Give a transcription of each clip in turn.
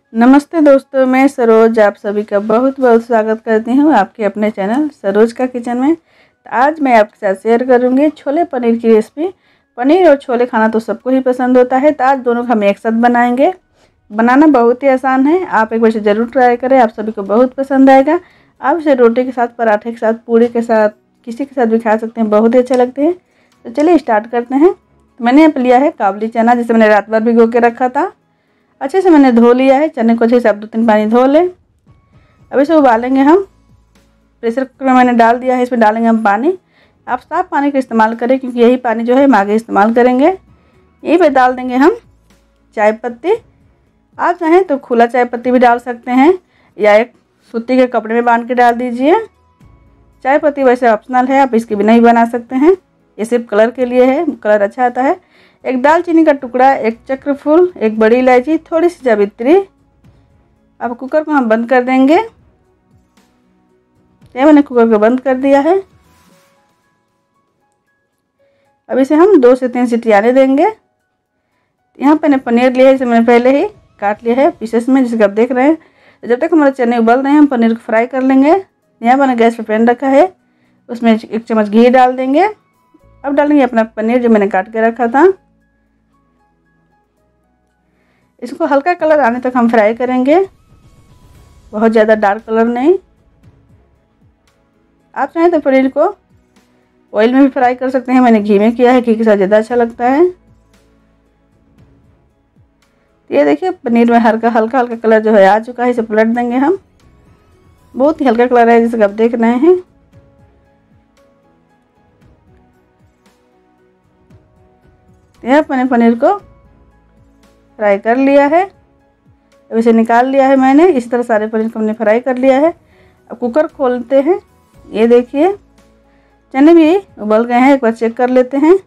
नमस्ते दोस्तों, मैं सरोज आप सभी का बहुत बहुत स्वागत करती हूँ आपके अपने चैनल सरोज का किचन में। तो आज मैं आपके साथ शेयर करूँगी छोले पनीर की रेसिपी। पनीर और छोले खाना तो सबको ही पसंद होता है, तो आज दोनों हम एक साथ बनाएंगे। बनाना बहुत ही आसान है, आप एक बार से ज़रूर ट्राई करें, आप सभी को बहुत पसंद आएगा। आप इसे रोटी के साथ, पराठे के साथ, पूड़ी के साथ, किसी के साथ भी खा सकते हैं, बहुत ही अच्छे लगते हैं। तो चलिए स्टार्ट करते हैं। तो मैंने यहाँ पर लिया है काबुली चना, जिसे मैंने रात भर भिगो के रखा था। अच्छे से मैंने धो लिया है चने को, अच्छे से आप 2-3 पानी धो लें। अब इसे उबालेंगे हम। प्रेशर कुकर में मैंने डाल दिया है, इसमें डालेंगे हम पानी। आप साफ़ पानी का इस्तेमाल करें, क्योंकि यही पानी जो है हम आगे इस्तेमाल करेंगे। यहीं पे डाल देंगे हम चाय पत्ती। आप चाहें तो खुला चाय पत्ती भी डाल सकते हैं, या एक सूती के कपड़े में बांध के डाल दीजिए। चाय पत्ती वैसे ऑप्शनल है, आप इसके बिना ही बना सकते हैं। ये सिर्फ कलर के लिए है, कलर अच्छा आता है। एक दालचीनी का टुकड़ा, एक चक्रफूल, एक बड़ी इलायची, थोड़ी सी जावित्री। अब कुकर को हम बंद कर देंगे। ये मैंने कुकर को बंद कर दिया है। अब इसे हम 2 से 3 सीटी आने देंगे। यहाँ पे मैंने पनीर लिया है, इसे मैंने पहले ही काट लिया है पीसेस में, जिसे आप देख रहे हैं। तो जब तक हमारे चने उबल रहे हैं, हम पनीर को फ्राई कर लेंगे। यहाँ मैंने गैस पे पैन रखा है, उसमें 1 चम्मच घी डाल देंगे। अब डालेंगे अपना पनीर जो मैंने काट के रखा था। इसको हल्का कलर आने तक हम फ्राई करेंगे, बहुत ज़्यादा डार्क कलर नहीं। आप चाहें तो पनीर को ऑयल में भी फ्राई कर सकते हैं, मैंने घी में किया है, घी के साथ ज़्यादा अच्छा लगता है। ये देखिए पनीर में हल्का हल्का कलर जो है आ चुका है। इसे पलट देंगे हम। बहुत ही हल्का कलर है, जैसे आप देख रहे हैं। यह मैंने पनीर को फ्राई कर लिया है। अब इसे निकाल लिया है मैंने। इसी तरह सारे पनीर को हमने फ्राई कर लिया है। अब कुकर खोलते हैं। ये देखिए चने भी उबल गए हैं, एक बार चेक कर लेते हैं।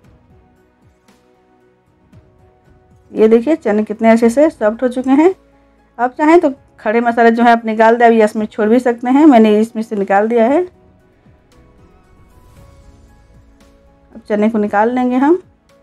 ये देखिए चने कितने अच्छे से सॉफ्ट हो चुके हैं। आप चाहें तो खड़े मसाले जो है आप निकाल दें, या इसमें छोड़ भी सकते हैं, मैंने इसमें से निकाल दिया है। अब चने को निकाल लेंगे हम।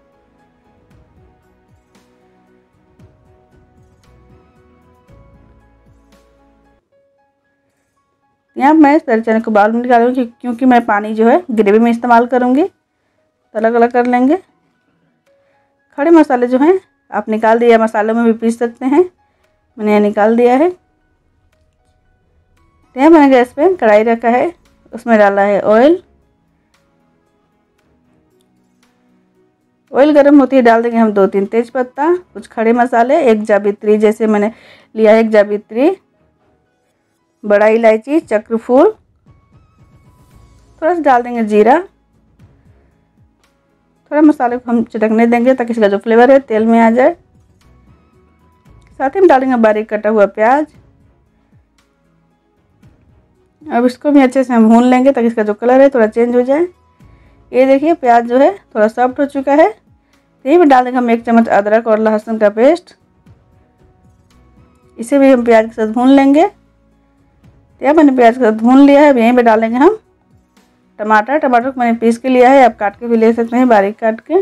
यहाँ मैं सारे चने को बाउल में निकालूंगी, क्योंकि मैं पानी जो है ग्रेवी में इस्तेमाल करूँगी। तो अलग अलग कर लेंगे। खड़े मसाले जो हैं आप निकाल दिया, मसालों में भी पीस सकते हैं, मैंने यहाँ निकाल दिया है। तो यहाँ मैंने गैस पे कढ़ाई रखा है, उसमें डाला है ऑयल। ऑयल गर्म होती है, डाल देंगे हम 2-3 तेज पत्ता, कुछ खड़े मसाले, एक जावित्री, जैसे मैंने लिया है एक जावित्री, बड़ा इलायची, चक्रफूल, थोड़ा सा डाल देंगे जीरा। थोड़ा मसाले को हम चटकने देंगे ताकि इसका जो फ्लेवर है तेल में आ जाए। साथ ही में डालेंगे बारीक कटा हुआ प्याज। अब इसको भी अच्छे से हम भून लेंगे ताकि इसका जो कलर है थोड़ा चेंज हो जाए। ये देखिए प्याज जो है थोड़ा सॉफ्ट हो चुका है। यही में डाल देंगे हम 1 चम्मच अदरक और लहसुन का पेस्ट। इसे भी हम प्याज के साथ भून लेंगे। तो मैंने प्याज के साथ भून लिया है। अब यहीं पे डालेंगे हम टमाटर को मैंने पीस के लिया है, आप काट के भी ले सकते हैं, बारीक काट के।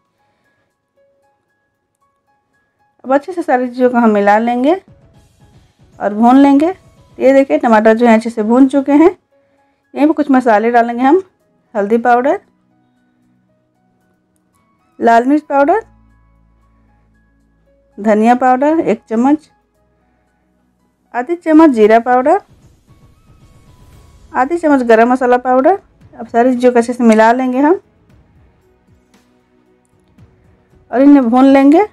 अब अच्छे से सारी चीज़ों को हम मिला लेंगे और भून लेंगे। ये देखिए टमाटर जो है अच्छे से भून चुके हैं। यहीं पे कुछ मसाले डालेंगे हम। हल्दी पाउडर, लाल मिर्च पाउडर, धनिया पाउडर 1 चम्मच, आधी चम्मच जीरा पाउडर, आधी चम्मच गरम मसाला पाउडर। अब सारी चीज़ों को अच्छे से मिला लेंगे हम और इन्हें भून लेंगे।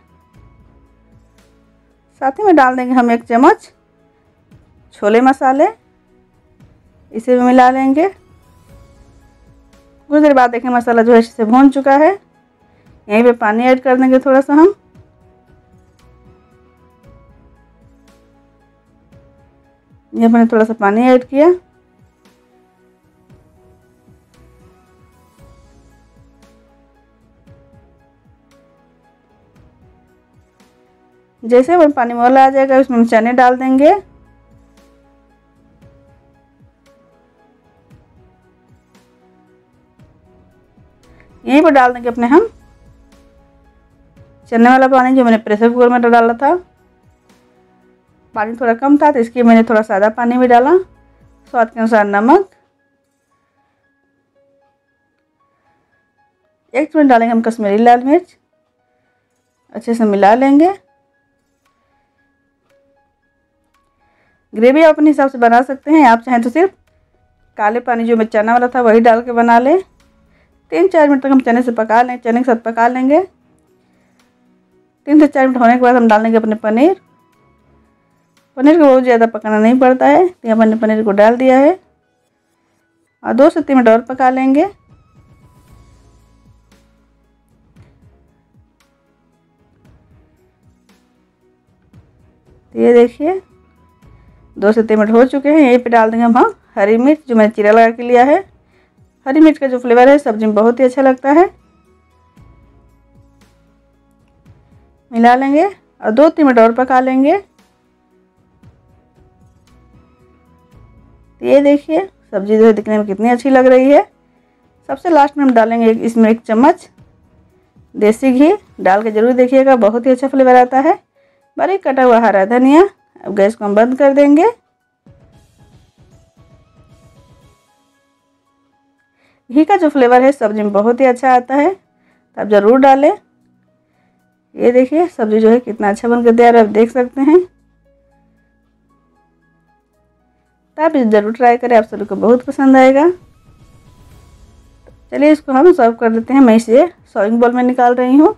साथ ही में डाल देंगे हम 1 चम्मच छोले मसाले, इसे भी मिला लेंगे। कुछ देर बाद देखें मसाला जो है अच्छे से भून चुका है। यहीं पे पानी ऐड कर देंगे थोड़ा सा हम। ये मैंने थोड़ा सा पानी ऐड किया। जैसे वो पानी वाला आ जाएगा, उसमें चने डाल देंगे। यहीं पर डाल देंगे अपने हम चने वाला पानी जो मैंने प्रेशर कुकर में डाला था। पानी थोड़ा कम था तो इसके मैंने थोड़ा सादा पानी भी डाला। स्वाद के अनुसार नमक, 1 चम्मच डालेंगे हम कश्मीरी लाल मिर्च। अच्छे से मिला लेंगे। ग्रेवी आप अपने हिसाब से बना सकते हैं। आप चाहें तो सिर्फ काले पानी जो मैं चना वाला था वही डाल के बना लें। 3-4 मिनट तक हम चने से पका लें, चने के साथ पका लेंगे। 3 से 4 मिनट होने के बाद हम डाल देंगे अपने पनीर। पनीर को बहुत ज़्यादा पकाना नहीं पड़ता है। तो यहाँ मैंने पनीर को डाल दिया है और 2 से 3 मिनट और पका लेंगे। तो ये देखिए 2 से 3 मिनट हो चुके हैं। यहीं पे डाल देंगे हम हरी मिर्च जो मैंने चीरा लगा के लिया है। हरी मिर्च का जो फ्लेवर है सब्जी में बहुत ही अच्छा लगता है। मिला लेंगे और 2-3 मिनट और पका लेंगे। तो ये देखिए सब्जी जो है दिखने में कितनी अच्छी लग रही है। सबसे लास्ट में हम डालेंगे इसमें 1 चम्मच देसी घी। डाल के ज़रूर देखिएगा, बहुत ही अच्छा फ्लेवर आता है। बारीक कटा हुआ हरा धनिया। अब गैस को हम बंद कर देंगे। घी का जो फ्लेवर है सब्जी में बहुत ही अच्छा आता है, तो आप ज़रूर डालें। ये देखिए सब्जी जो है कितना अच्छा बनकर तैयार है, आप देख सकते हैं। तो आप इसे ज़रूर ट्राई करें, आप सभी को बहुत पसंद आएगा। चलिए इसको हम सर्व कर देते हैं। मैं इसे सर्विंग बाउल में निकाल रही हूँ।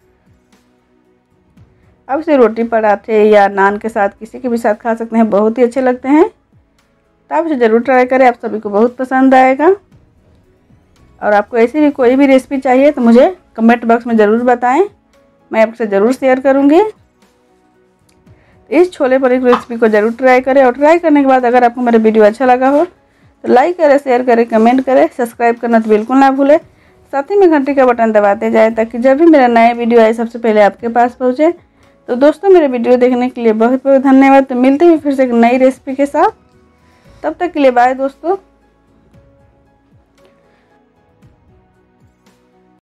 आप इसे रोटी पराठे या नान के साथ किसी के भी साथ खा सकते हैं, बहुत ही अच्छे लगते हैं। तो आप इसे ज़रूर ट्राई करें, आप सभी को बहुत पसंद आएगा। और आपको ऐसी भी कोई भी रेसिपी चाहिए तो मुझे कमेंट बॉक्स में ज़रूर बताएं, मैं आपसे ज़रूर शेयर करूँगी। इस छोले पनीर रेसिपी को ज़रूर ट्राई करें। और ट्राई करने के बाद अगर आपको मेरा वीडियो अच्छा लगा हो तो लाइक करें, शेयर करें, कमेंट करें। सब्सक्राइब करना तो बिल्कुल ना भूलें। साथ ही में घंटी का बटन दबाते जाएं ताकि जब भी मेरा नया वीडियो आए सबसे पहले आपके पास पहुँचे। तो दोस्तों मेरे वीडियो देखने के लिए बहुत बहुत धन्यवाद। तो मिलते हैं फिर से एक नई रेसिपी के साथ। तब तक के लिए बाय दोस्तों।